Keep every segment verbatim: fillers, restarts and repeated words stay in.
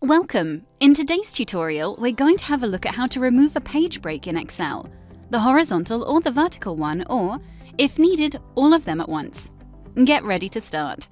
Welcome! In today's tutorial, we're going to have a look at how to remove a page break in Excel, the horizontal or the vertical one, or, if needed, all of them at once. Get ready to start.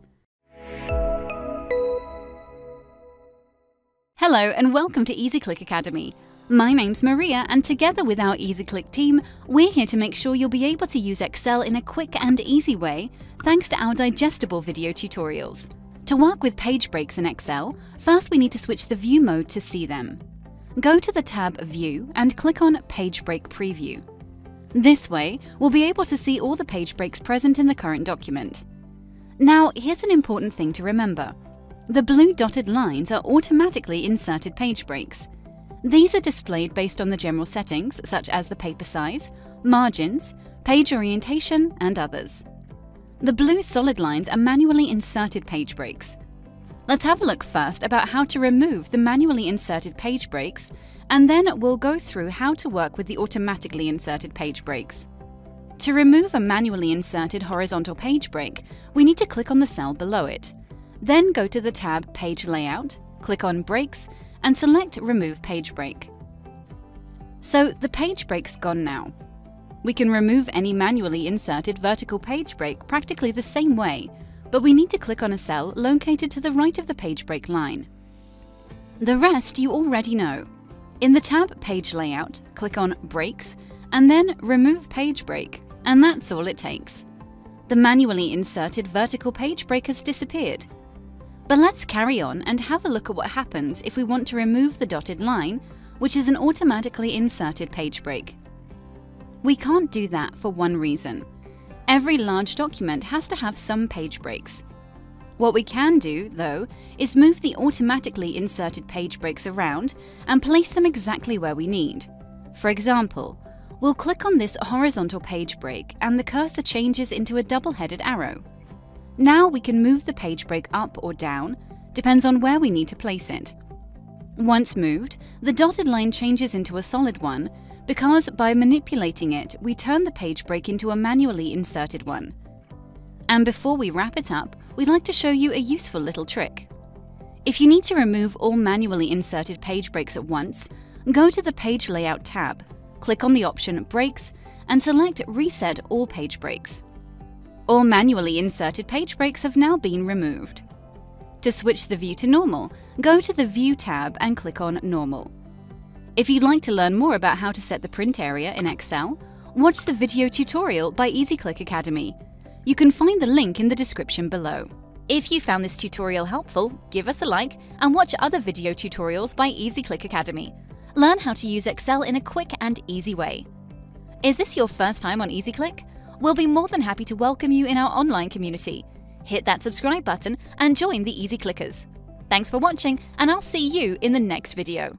Hello and welcome to EasyClick Academy. My name's Maria, and together with our EasyClick team, we're here to make sure you'll be able to use Excel in a quick and easy way thanks to our digestible video tutorials. To work with page breaks in Excel, first we need to switch the view mode to see them. Go to the tab View and click on Page Break Preview. This way, we'll be able to see all the page breaks present in the current document. Now, here's an important thing to remember. The blue dotted lines are automatically inserted page breaks. These are displayed based on the general settings such as the paper size, margins, page orientation, and others. The blue solid lines are manually inserted page breaks. Let's have a look first about how to remove the manually inserted page breaks, and then we'll go through how to work with the automatically inserted page breaks. To remove a manually inserted horizontal page break, we need to click on the cell below it. Then go to the tab Page Layout, click on Breaks, and select Remove Page Break. So the page break's gone now. We can remove any manually inserted vertical page break practically the same way, but we need to click on a cell located to the right of the page break line. The rest you already know. In the tab Page Layout, click on Breaks, and then Remove Page Break, and that's all it takes. The manually inserted vertical page break has disappeared. But let's carry on and have a look at what happens if we want to remove the dotted line, which is an automatically inserted page break. We can't do that for one reason. Every large document has to have some page breaks. What we can do, though, is move the automatically inserted page breaks around and place them exactly where we need. For example, we'll click on this horizontal page break and the cursor changes into a double-headed arrow. Now we can move the page break up or down, depends on where we need to place it. Once moved, the dotted line changes into a solid one, because by manipulating it, we turn the page break into a manually inserted one. And before we wrap it up, we'd like to show you a useful little trick. If you need to remove all manually inserted page breaks at once, go to the Page Layout tab, click on the option Breaks, and select Reset All Page Breaks. All manually inserted page breaks have now been removed. To switch the view to normal, go to the View tab and click on Normal. If you'd like to learn more about how to set the print area in Excel, watch the video tutorial by EasyClick Academy. You can find the link in the description below. If you found this tutorial helpful, give us a like and watch other video tutorials by EasyClick Academy. Learn how to use Excel in a quick and easy way. Is this your first time on EasyClick? We'll be more than happy to welcome you in our online community. Hit that subscribe button and join the Easy Clickers. Thanks for watching, and I'll see you in the next video.